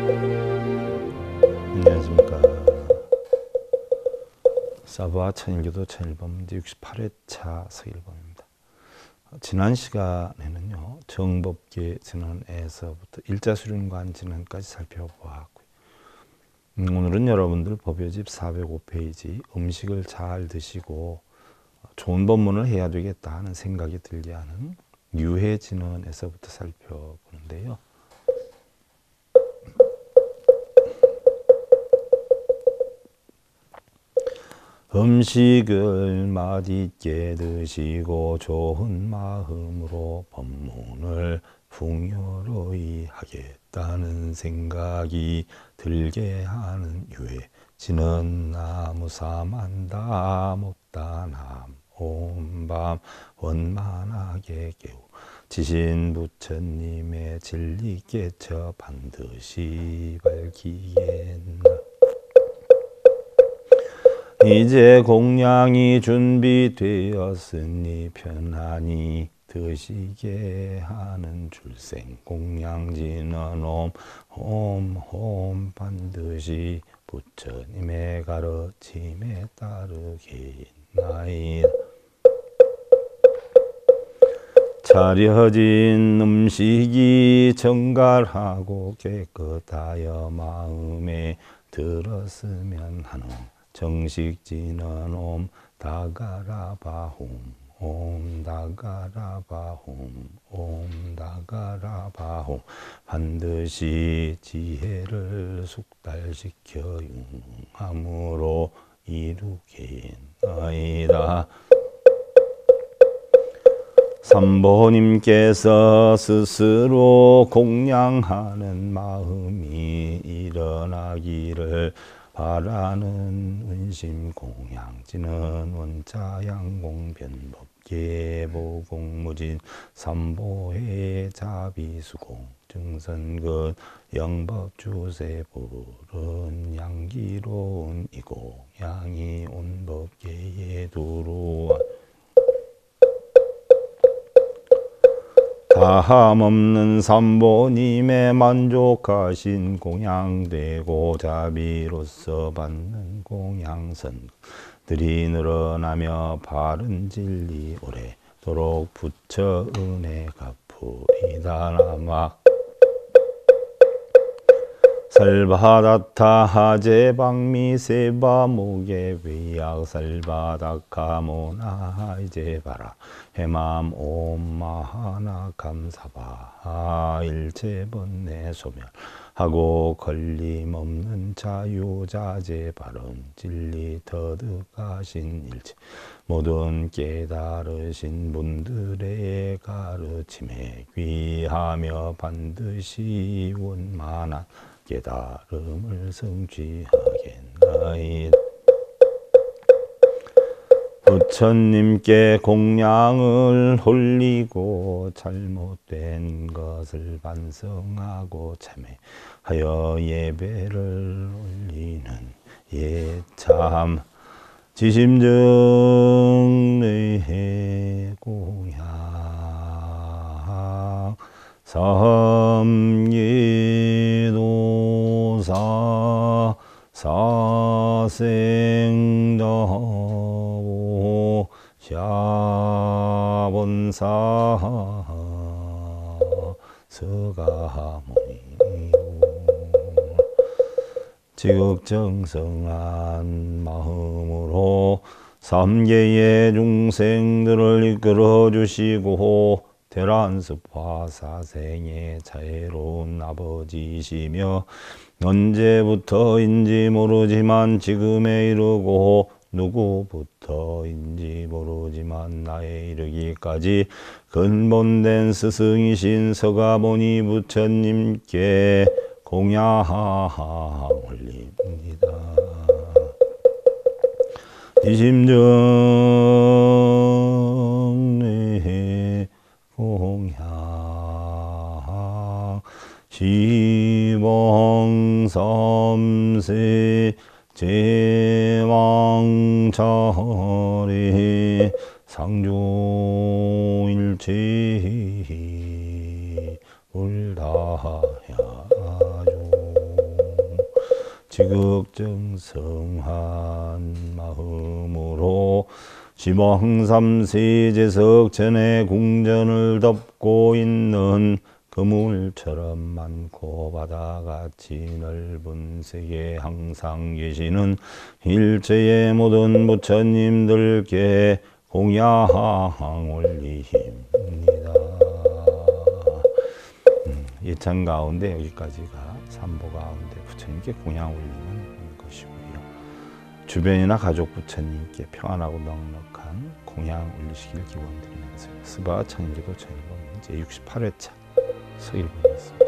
안녕하십니까. 사부와 천일교도 천일범 문제 68회차 서일범입니다. 지난 시간에는요, 정법계 진언에서부터 일자수륜관 진언까지 살펴보았고요. 오늘은 여러분들 법요집 405페이지 음식을 잘 드시고 좋은 법문을 해야 되겠다 하는 생각이 들게 하는 유해 진언에서부터 살펴보는데요. 음식을 맛있게 드시고 좋은 마음으로 법문을 풍요로이 하겠다는 생각이 들게 하는 유해 진언 나무사만다 못다남 온밤 원만하게 깨우 지신 부처님의 진리 깨쳐 반드시 밝히겠나. 이제 공양이 준비되었으니 편안히 드시게 하는 줄생 공양진언 옴 반드시 부처님의 가르침에 따르겠나이다. 차려진 음식이 정갈하고 깨끗하여 마음에 들었으면 하는 정식진언 옴 다가라바홈 옴 다가라바홈 옴 다가라바홈 반드시 지혜를 숙달시켜 융함으로 이루겠나이다. 삼보님께서 스스로 공양하는 마음이 일어나기를 바라는 은심 공양진은 원자양공 변법계 보공무진 삼보해 자비수공 증선근 영법주세 불은 양기로운 이공양이 온법계에 두루와 다함없는 삼보님의 만족하신 공양되고 자비로서 받는 공양선들이 늘어나며 바른 진리 오래도록 부처 은혜 갚으리다. 나마 살바다타 하제방미 세바무게 위약 살바다카모나 이제바라 해맘 옴마하나 감사바 일체번뇌 소멸하고 걸림없는 자유자재 바른 진리 터득하신 일체 모든 깨달으신 분들의 가르침에 귀하며 반드시 원만한 깨달음을 성취하겠나이다. 부처님께 공양을 홀리고 잘못된 것을 반성하고 참회하여 예배를 올리는 예참 지심정의 공양 삼계도사 사생다보 샤본사 서가모니 지극정성한 마음으로 삼계의 중생들을 이끌어 주시고 대란습화 사생의 자애로운 아버지시며 언제부터인지 모르지만 지금에 이르고 누구부터인지 모르지만 나에 이르기까지 근본된 스승이신 서가모니 부처님께 공양 올립니다. 지심정의 공양 시봉삼세 제왕차례 상조일체 불다야조 지극정성한 마음으로 지몽삼세제석 전에 궁전을 덮고 있는 그물처럼 많고 바다같이 넓은 세계에 항상 계시는 일체의 모든 부처님들께 공양 올리입니다. 예찬 가운데 여기까지가 삼보 가운데 부처님께 공양 올리는 것이고요. 주변이나 가족 부처님께 평안하고 넉넉한 공양 올리시길 기원드리면서 스바 창일기 부처님 제 68회차 서일본이었습니다.